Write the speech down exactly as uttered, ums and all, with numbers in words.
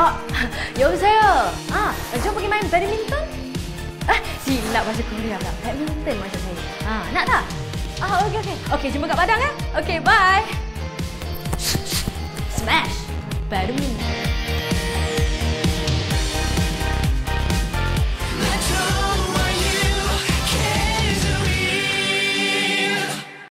Oh, 여보세요. Ah, jom pergi main badminton? Ah, silap bahasa Korea pula. Badminton maksud saya. Ah, nak tak? Ah, okey okey. Okey, jumpa kat Padang ya. Okey, bye. Smash badminton.